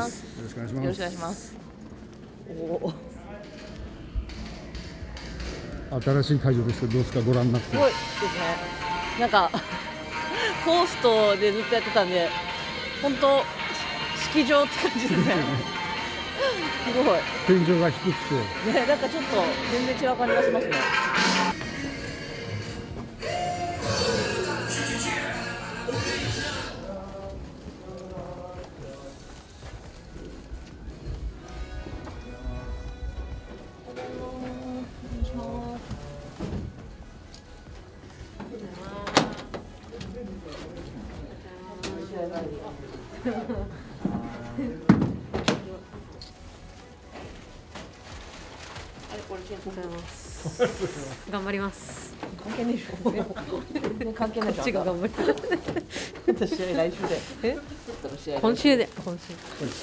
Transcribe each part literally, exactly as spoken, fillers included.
ます。よろしくお願いします。よろしくお願いします。おお。新しい会場ですけど、どうですか、ご覧になって。すごいですね。なんかコーストでずっとやってたんで、本当式場って感じですね。すごい。天井が低くて。ね、なんかちょっと全然違う感じがしますね。 頑張ります。 関係ないでしょ。全然関係ないでしょ。こっちが頑張る。試合来週で。え？ 今週で。今週。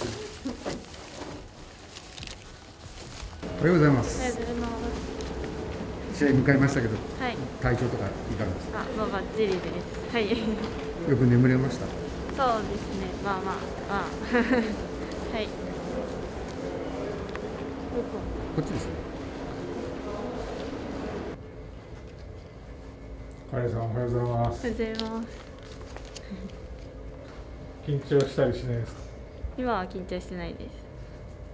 おはようございます。試合迎えましたけど、はい、体調とかいかがですか。 あ、まあバッチリです。はい。 よく眠れました。 そうですね。まあまあまあ。はい。 こっちですね。 カレーさんおはようございます。 おはようございます。 緊張したりしないですか。 今は緊張してないです。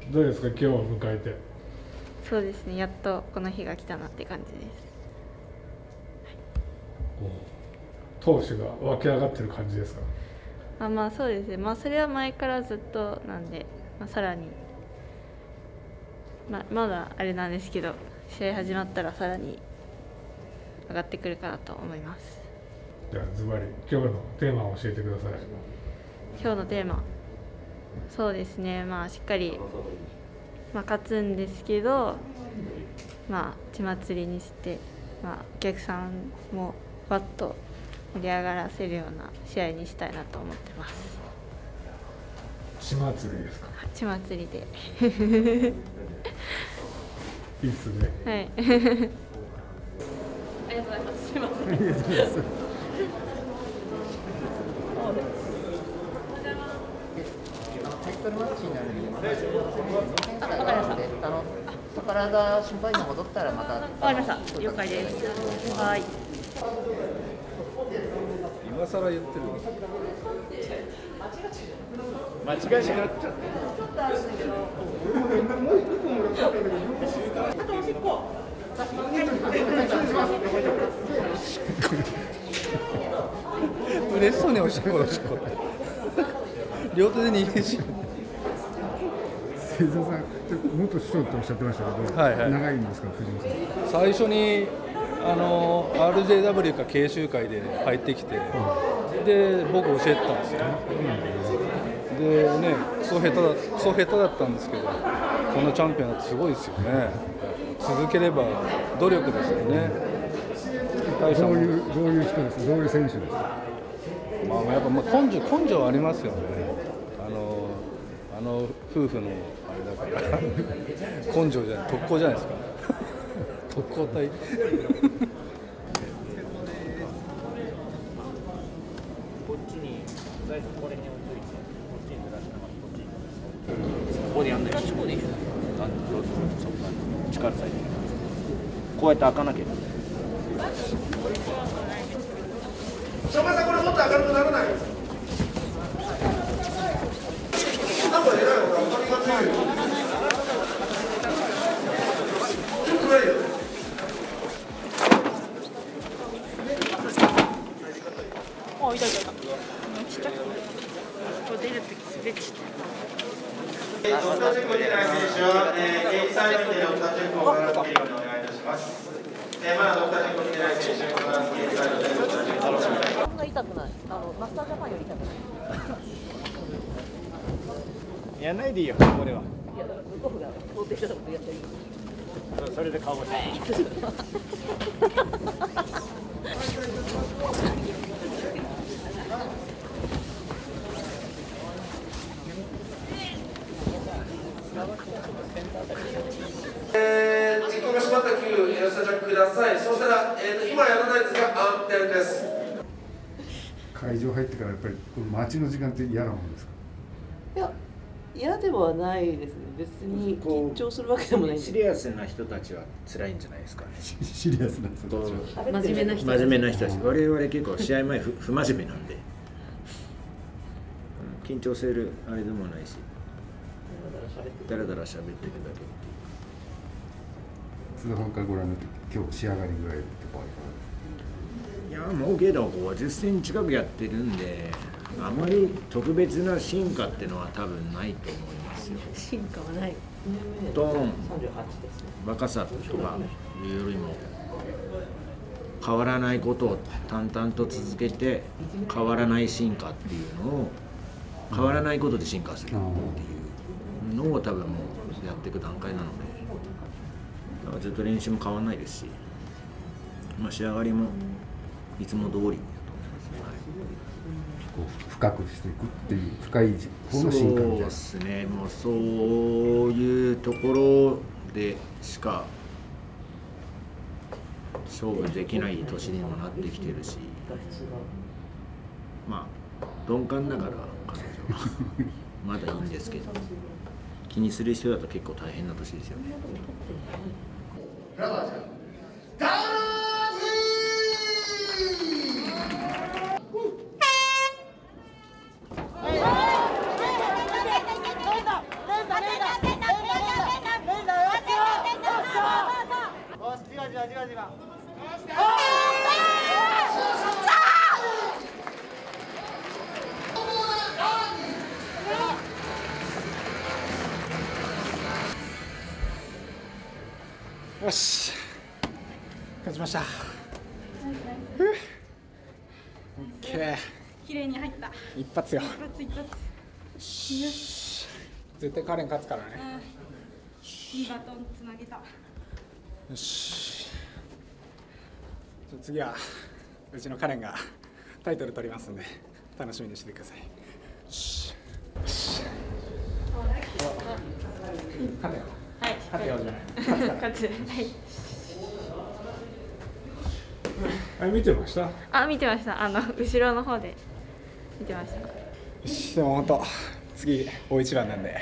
どうですか、今日を迎えて。 そうですね、やっとこの日が来たなって感じです。 はい、投手が湧き上がってる感じですか。 あ、まあそうですね。まあそれは前からずっとなんで、まあ、さらに、まあ、まだあれなんですけど、試合始まったらさらに上がってくるかなと思います。 じゃあズバリ今日のテーマを教えてください。 今日のテーマ、そうですね、まあしっかり、まあ、勝つんですけど、まあ血祭りにして、まあ、お客さんもわっと盛り上がらせるような試合にしたいなと思ってます。 血祭りですか。 血祭りでいいっすね。 はい。ありがとうございます。すみません。ありがとうございます。 タイトルマッチになるんで、また。わかりました。あの、体心配に戻ったら、また。わかりました。了解です。はい。 今更言ってる。 間違いしなっちゃって。ちょっとあるんだけど。もう一個もらっちゃったんだけど。あとおしっこ。 嬉しそうにおしっこおしっこ。両手で握るし。 清澤さん、元首相っておっしゃってましたけど、はいはい、長いんですか、藤本さん。 最初にあの アールジェーダブリュー か研修会で入ってきて、うん、で僕教えてたんですよ。うん、でね、クソ下手だ、クソ下手だったんですけど、このチャンピオンはすごいですよね。続ければ努力ですよね。 どういうどういう人ですか、どういう選手ですか。 まあやっぱまあ根性根性ありますよね。あのあの夫婦のあれだから根性じゃない、特攻じゃないですか。特攻隊。こっちに最初これに置いといて、こっちにずらしてこっちに。ここでやんない。ここでいい。なんでどうぞそこから力さえて。こうやって開かなきゃいけない。正面さん、これもっと明るくならない。なんか偉いのが明かりがついてる。ちょっとないよ。 あ、いたいたいた。ちっちゃくて。これ出るとき滑っちゃった。 ドクターチェックを受けてない選手は、えー、ゲージサイドでドクターチェックを行っているようにお願いいたします。えー、まだドクターチェックを受けてない選手は、ゲージサイドでドクターチェックを行っている。 そんな痛くない。あのマスタージャパンより痛くない。 やんないでいいよ、これは。 いや、だから向こうが想定したことやったらいい。 それで顔が。えー、実行が閉まったきゅう、よろしくください。そうしたら、えーと、今やらないですが、暗転です。 会場入ってからやっぱりこの待ちの時間って嫌なもんですか。 いや、 嫌ではないですね。別に緊張するわけでもないんで。 シリアスな人たちは辛いんじゃないですかね。 シリアスな人たちは真面目な人。 真面目な人たち。我々結構試合前不不真面目なんで、緊張するあれでもないし、だらだら喋ってるだけっていう。 津田さんからご覧になって今日仕上がりぐらいとかいやもうけどごじゅっセンチ近くやってるんで、あまり特別な進化っていうのは多分ないと思いますよ。 進化はない。 トーン、若さとかいうよりも変わらないことを淡々と続けて変わらない進化っていうのを変わらないことで進化するっていうのを多分もうやっていく段階なので、だからずっと練習も変わらないですし、まあ、仕上がりもいつも通りだと思いますね。 こう深くしていくっていう深い方の進化みたいな。 そうですね、もうそういうところでしか勝負できない年にもなってきてるし、まあ鈍感だから彼女はまだいいんですけど、気にする人だと結構大変な年ですよね。 よし、勝ちました。オッケー。 綺麗に入った。 一発よ。 一発一発。 よし。絶対カレン勝つからね。 いいバトンつなげた。 よし。じゃあ次はうちのカレンがタイトル取りますんで楽しみにしてください。よし。よし。勝てよ。 はい。 勝てよじゃない。 勝つ。はい。 あれ見てました？ あ、見てました。あの後ろの方で見てました。 よし、でも本当次大一番なんで。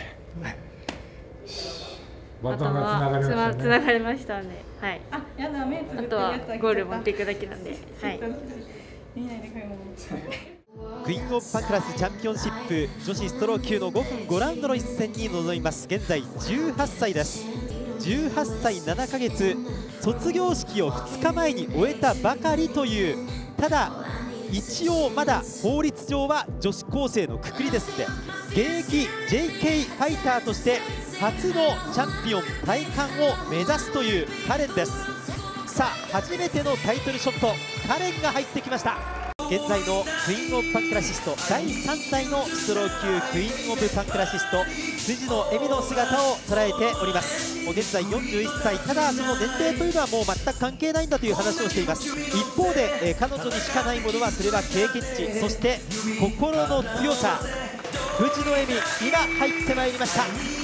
バトンがつながりましたね。つながりましたんで、はい。あ、やだ、目つぶってるやつ。あとはゴール持っていくだけなんで、はい。見ないで買い物。 クイーンオブパンクラスチャンピオンシップ女子ストロー級のごふんごラウンドの一戦に臨みます。現在じゅうはっさいです。じゅうはっさいななかげつ、卒業式をふつかまえに終えたばかりという、ただ一応まだ法律上は女子高生のくくりですので、現役 ジェイケー ファイターとして初のチャンピオン体冠を目指すというカレンです。さあ初めてのタイトルショット、カレンが入ってきました。現在のクイーンオブパンクラシストだいさんだいのストロー級クイーンオブパンクラシスト藤野恵美の姿を捉えております。もう現在よんじゅういっさい、ただその年齢というのはもう全く関係ないんだという話をしています。一方で、えー、彼女にしかないものはそれは経験値、そして心の強さ。藤野恵美、今入ってまいりました。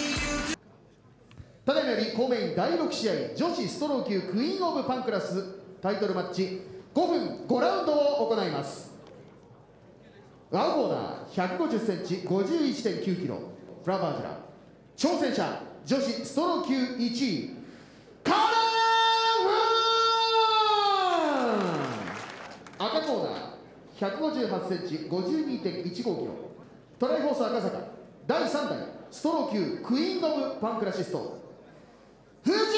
ただいまより公明だいろくしあい女子ストロー級クイーンオブパンクラスタイトルマッチごふんごラウンドを行います。青コーナーひゃくごじゅっセンチ ごじゅういちてんきゅうキロフラバージュラ、挑戦者女子ストロー級いちいカレン・ウーン。赤コーナーひゃくごじゅうはちセンチ ごじゅうにてんいちごキロトライフォース赤坂だいさんだいストロー級クイーンオブパンクラシスト藤野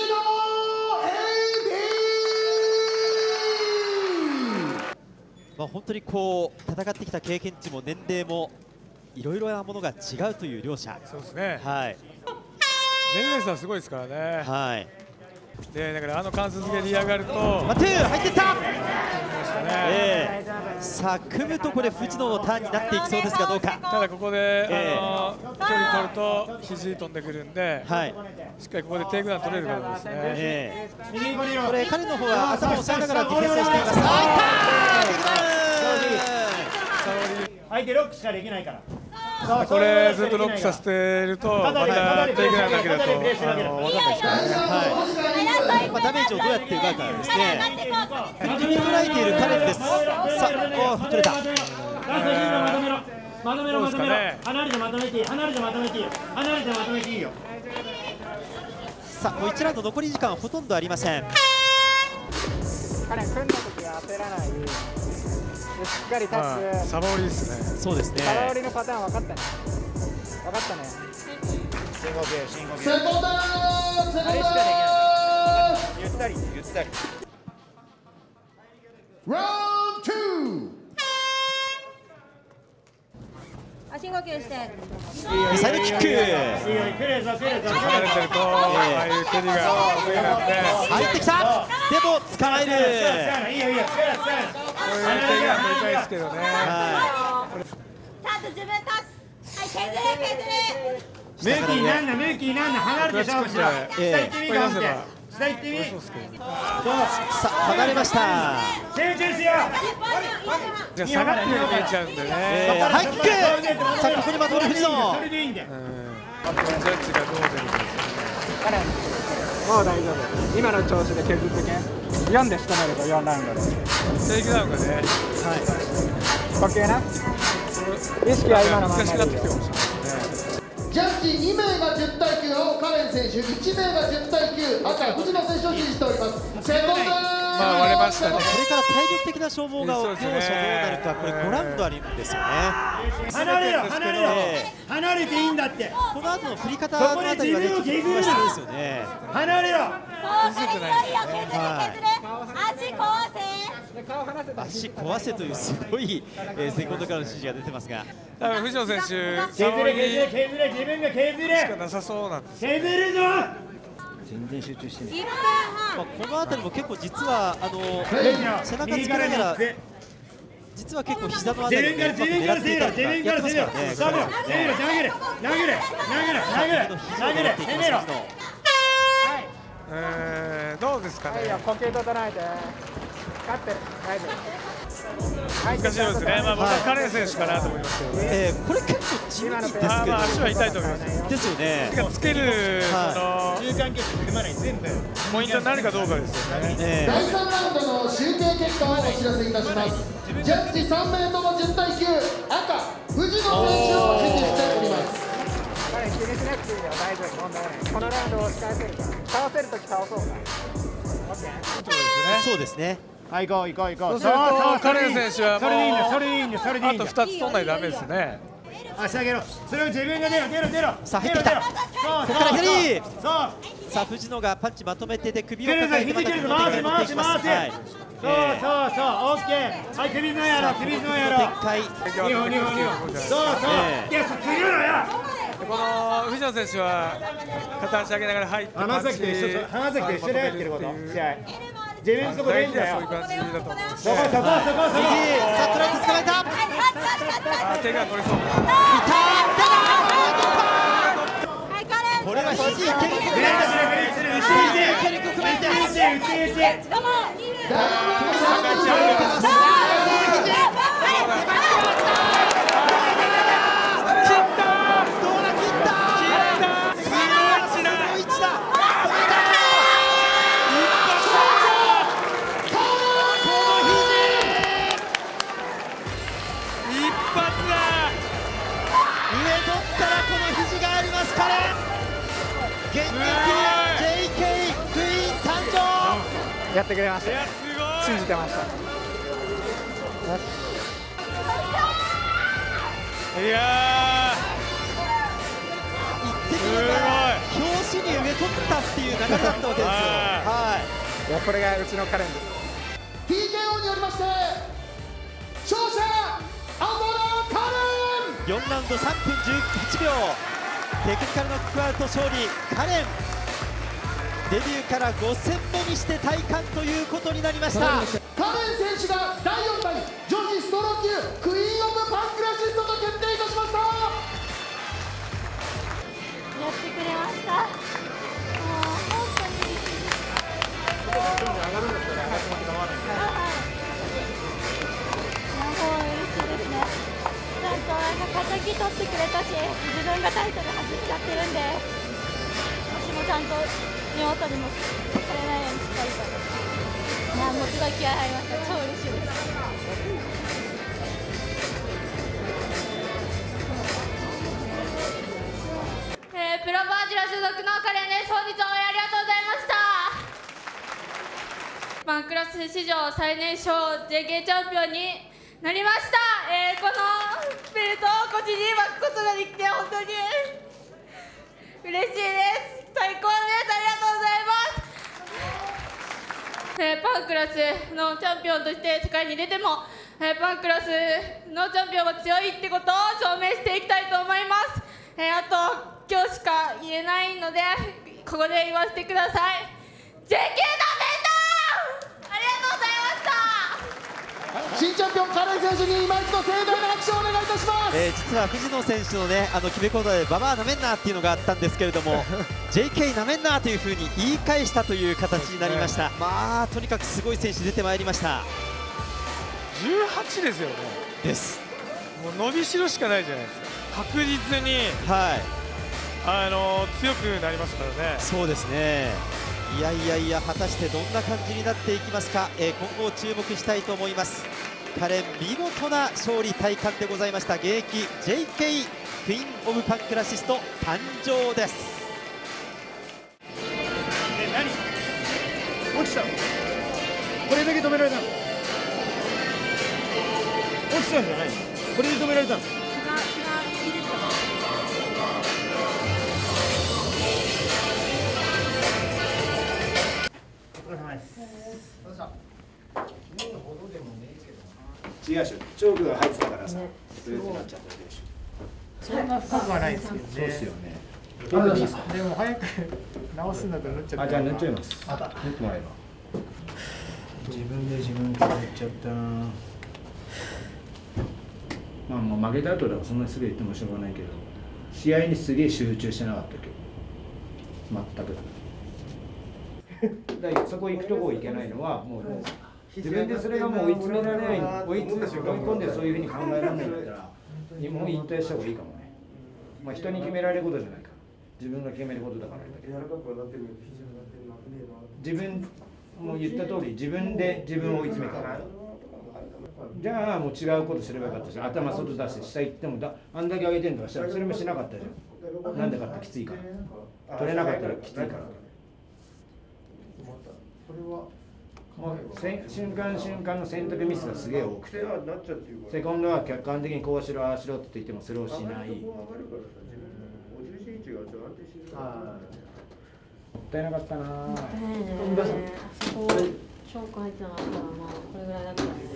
まあ本当にこう戦ってきた経験値も年齢もいろいろなものが違うという両者。 そうですね。 はい。 年齢差すごいですからね。 はい。 でだからあの関節蹴り上がると。 マトゥー入っていった。 ねえー、さあ組むとこれ藤野のターンになっていきそうですがどうか。 ただここで、えー、あの距離取ると肘飛んでくるんで、はい、しっかりここでテイクダウン取れるからですね。えー、これ彼の方は頭を押さえながらディフェンスをしています。 相手ロックしかできないから。 これずっとロックさせてるとまたテイクダウンだけだとあの分かんないですからね。 はい。まあダメージをどうやって奪うかですね。振り捉えているカレンです。さあ、お取れた。 まとめろまとめろ、離れてまとめていい、離れてまとめていいよ、離れてまとめていいよ。 さあもういちラウンド残り時間ほとんどありません。 彼組んだ時は焦らないでしっかり立つ。 サバ折りですね。 そうですね。 サバ折りのパターン分かったね。分かったね。 深呼吸深呼吸。 セコンドーセコンドーゆったりゆったり。 ラウンドツー。 深呼吸して。 ミサイルキック。 いいよ、来るぞ来るぞ。 離れてると、ああいう蹴りが遅くなって。 入ってきた。でも捕まえる。 いいよいいよ、使え使え。 こういう蹴りが取りたいですけどね。 ちゃんと自分立つ。はい、削れ削れ。 ムーキーなんだムーキーなんだ、離れて勝負しろ。下行ってみ頑張って。下行ってみ。そう。 さあ離れました。 集中しよじゃあ下がってるように見えちゃうんでね。 ハイキック。さあここにまとめる藤野。 それでいいんだよ。 あとはジャッジがどう出るか。 彼もう大丈夫。今の調子で削ってけ。よんで仕留めるとよんラウンドで。 テイクダウンがね。はい。 呼吸な。意識は今のままでいいよ。 ジャッジにめいがじゅうたいきゅう、青カレン選手、いちめいがじゅうたいきゅう、赤藤野選手を支持しております。セコンドー。 まあ割れましたね。 これから体力的な消耗が両者どうなるか、これごラウンドあるんですよね。 離れろ離れろ。離れていいんだって。 この後の振り方のあたりはね、ちょっと必要ですよね。 離れろ。 そう削れ削れ削れ。足壊せ。 足壊せというすごい、えー、セコンドからの指示が出てますが、 多分藤野選手削れ削れ削れ、自分が削れしかなさそうなんです。 削るぞ。 全然集中してない。 まあ、この辺りも結構実はあの背中つけながら実は結構膝のあたりをね、うまく狙っていたりとかやってますからね。 そう、攻めろ、投げる、投げる、投げる、投げる、投げる、攻めろ。 えー、どうですかね。 呼吸整えて。勝ってる。大丈夫。 難しいですね。まあ僕はカレン選手かなと思いますけどね。 えー、これ結構地味ですけど、 まあ足は痛いと思います。 ですよね。 つけるその中間決組まない全部ポイントになるかどうかですよね。 だいさんラウンドの集計結果をお知らせいたします。ジャッジさんめいともじゅうたいきゅう、赤藤野選手を支持しております。 彼気にしなくていいよ、大丈夫、問題ない。このラウンドを押し返せるから、倒せるとき倒そうか。 そうですね。 はい、行こう行こう行こう。 そうするとカレン選手はそれでいいんだ、それでいいんだ、それでいいんだ。 あとふたつ取んないとダメですね。 足上げろ。それを自分が出ろ出ろ出ろ。 さあ入ってきた。 そうここから左。 そう。 さあ藤野がパンチまとめてで首を抱えてまた回す回す回す。そうそうそう、オッケー。はい、首のやろ、首のやろ。 展開。 二本二本二本。そうそう。いや、次のや。 この藤野選手は片足上げながら入って浜崎と一緒、浜崎と一緒でやってること試合。自分のとこでいいんだよ。 そういう感じだと思うんです。 そこそこそこそこ。 さあトラック捕まえた。 あ、手が乗りそう。 これは肘いける。 グレードするグレードする。打ち打ち打ち打ち打ち打ち。 やってくれました。信じてました。 いやー、すごい。拍子に上取ったっていう流れだったわけですよ。はい。 いや、これがうちのカレンです。 ティーケーオー によりまして勝者青コーナーカレン。 よんラウンドさんぷんじゅうはちびょう。テクニカルノックアウト勝利カレン。デビューからご戦目にして体感ということになりました。 カレン選手がだいよんだい女子ストロー級クイーンオブパンクラシストと決定いたしました。 やってくれました。もう本当に嬉しいですね。ちゃんとなんか敵取ってくれたし、自分がタイトル外しちゃってるんで、私もちゃんと妹にもされないようにしっかりと。いや、もうすごい気合い入りました。超嬉しいです。 ラ所属のカレンです。本日応援ありがとうございました。パンクラス史上最年少 ジェイケー チャンピオンになりました。えー、このベルトを腰に巻くことができて本当に嬉しいです。最高です。ありがとうございます。えー、パンクラスのチャンピオンとして世界に出ても、えー、パンクラスのチャンピオンが強いってことを証明していきたいと思います。えー、あと今日しか言えないのでここで言わせてください。 ジェイケー ダメだ。ありがとうございました。 新チャンピオンカレン選手に今一度盛大な拍手をお願いいたします。 えー、実は藤野選手のね、あの決め言葉でババアなめんなっていうのがあったんですけれどもジェイケー なめんなというふうに言い返したという形になりました。まあとにかくすごい選手出てまいりました。 じゅうはちですよね。 ですもう伸びしろしかないじゃないですか。確実に、 はい、 あの強くなりますからね。 そうですね。いやいやいや、果たしてどんな感じになっていきますか。えー、今後注目したいと思います。カレン、見事な勝利体感でございました。現役 ジェイケー クイーンオブパンクラシスト誕生です。 え、何落ちたの？これだけ止められたの？落ちたんじゃないの？これで止められたの？ 違うでしょ、チョークが入ってたからさ、ブーってなっちゃったでしょ。 そんな深くはないですけどね。 そうですよね。 でも早く直すんだったら塗っちゃった。 あ、じゃあ塗っちゃいます。塗ってもらえば。自分で自分から塗っちゃったな。まあもう負けた後だからそんなにすぐ言ってもしょうがないけど、試合にすげえ集中してなかったけど、全く。だからそこ行くとこ行けないのはもう自分でそれがもう追い詰められない、追い詰め追い込んでそういうふうに考えられないんだったらもう引退した方がいいかもね。まあ人に決められることじゃないから、自分が決めることだからだけど、自分も言った通り自分で自分を追い詰めた。じゃあもう違うことすればよかったし、頭外出して下行ってもだあんだけ上げてんとかしたらそれもしなかったじゃん。なんでかってきついから、取れなかったらきついから。もう瞬間瞬間の選択ミスがすげえ多くて、セコンドは客観的にこうしろああしろって言ってもそれをしない。もったいなかったな。もったいないね。 そこチョーク入ってなかったらまあこれぐらいだったんです。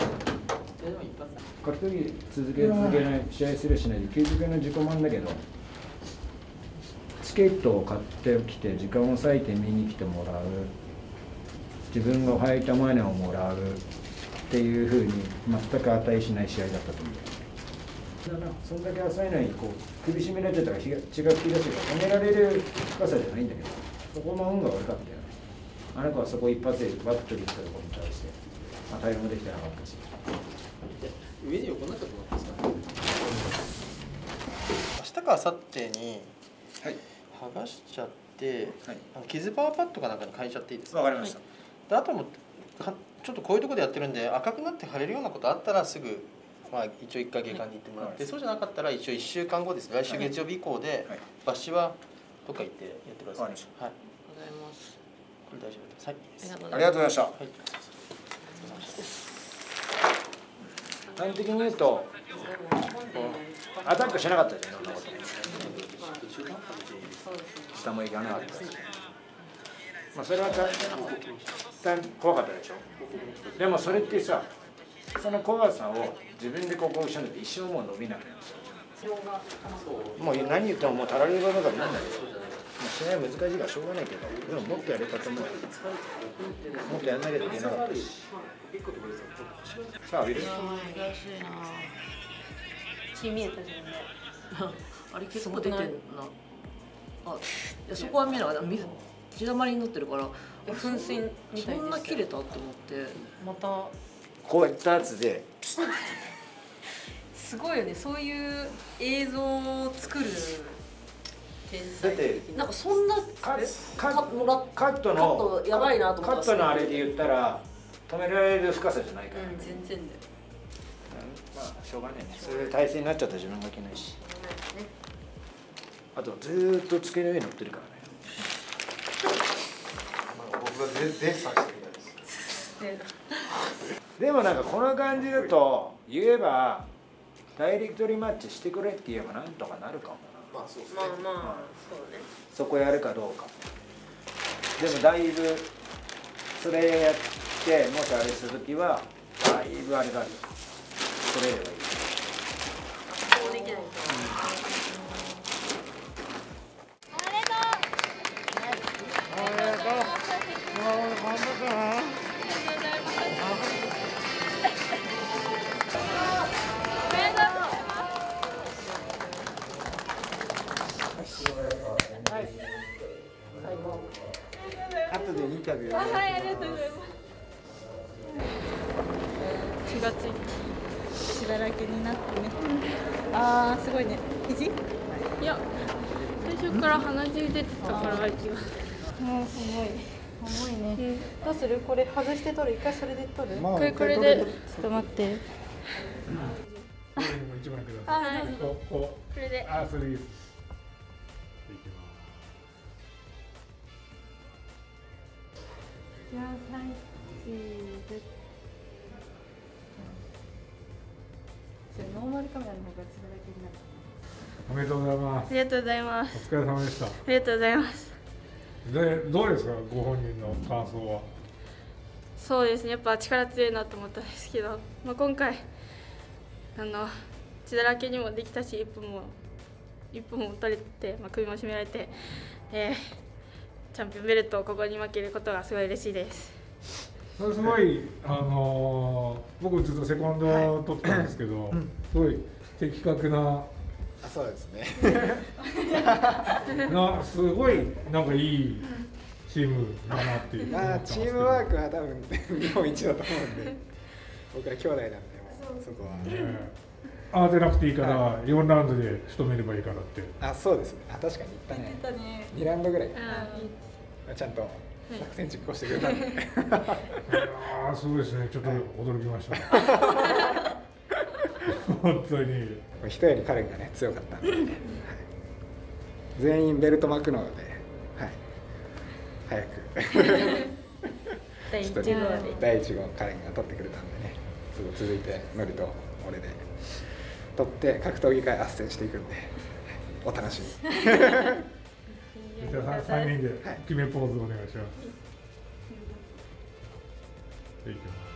格闘技続け続けない試合するしないで究極の自己満だけど、チケットを買ってきて時間を割いて見に来てもらう、自分が履いたマネをもらうっていうふうに全く値しない試合だったと思う。だな、そんだけ浅いのにこう首絞められてたら血が噴き出して止められる深さじゃないんだけど、そこの運が悪かったよね。あの子はそこ一発でバッといったところに対して、まあ、対応もできてなかったし。 上に横になったと思うんですか。明日か明後日に剥がしちゃって、はい、あの傷パワーパッドかなんかに変えちゃっていいですか。わかりました。であともかちょっとこういうところでやってるんで赤くなって腫れるようなことあったらすぐ、まあ、一応一回外科に行ってもらって、はい、そうじゃなかったら一応いっしゅうかんごです。来週月曜日以降で抜歯はどっか行ってやってください。はい。ありがとうございます。これ大丈夫です。はい。ありがとうございました。はい。 端的に言うとアタックしなかったじゃん、いろんなこと。下もいかなかったし、まあ、それは大変怖かったでしょ。でもそれってさ、その怖さを自分でここを失って一生もう伸びなくなる。もう何言ってももうたらればばかりなんだけど、試合難しいからしょうがないけど、でももっとやれたと思うよ。もっとやんなきゃいけなかったし。さあ、浴びる。 難しいな。血見えた自分で。あれ結構出てんな。あ、いやそこは見えなかった。血だまりに乗ってるから、噴水みたいにそんな切れたって思って、またこうやったやつで。 すごいよね。そういう映像を作る。 だってなんかそんなカットのやばいなと思った。 カットのあれで言ったら止められる深さじゃないから、ね。うん、全然だよ。まあしょうがないね。それで体勢になっちゃったら自分がいけないし。 あとずーっと机の上に乗ってるからね。 僕がデッサンしてみたいです。 でもなんかこの感じだと言えばダイレクトリマッチしてくれって言えばなんとかなるかもな。 まあそうですね。 まあまあそうね。 そこやるかどうか。でもだいぶそれやってもしあれするときはだいぶあれだよ。それればいい。 そうできないと。 後でインタビュー。 はい、ありがとうございます。 気がついて血だらけになってね。あーすごいね。肘？ いや、最初から鼻血出てたから息が。 もうすごい重いね。どうする？これ外して取る？一回それで取る？ これこれで。 ちょっと待って。 一枚ください。こここれで。 あ、それいいです。 じゃあはいチーズ。ノーマルカメラの方が血だらけになる。 おめでとうございます。 ありがとうございます。 お疲れ様でした。ありがとうございます。 で、どうですか、ご本人の感想は。 そうですね、やっぱ力強いなと思ったんですけど、まあ、今回あの血だらけにもできたし、一本も一本も取れて、まあ、首も絞められて、えー、チャンピオンベルトをここに負けることがすごい嬉しいです。 それすごい、あのー、僕ずっとセコンド取ったんですけど、はい、すごい的確な。 あ、そうですね。 な、すごいなんかいいチームだなっていう。 まあチームワークは多分日本一だと思うんで、僕ら兄弟なんでそこは。 慌てなくていいからよんラウンドで仕留めればいいからって。 あ、そうですね。あ、確かに言ったね。にラウンドぐらい。ちゃんと作戦実行してくれたんで。いやすごいですね。ちょっと驚きました。本当に。 一重に彼がね強かったんで、ね、全員ベルト巻くので、はい、早くだいいち号でだいいち号彼が取ってくれたんでね、すぐ続いてノリと俺で取って格闘技界斡旋していくんで、お楽しみに。じゃあさんにんで決めポーズお願いします。いきます。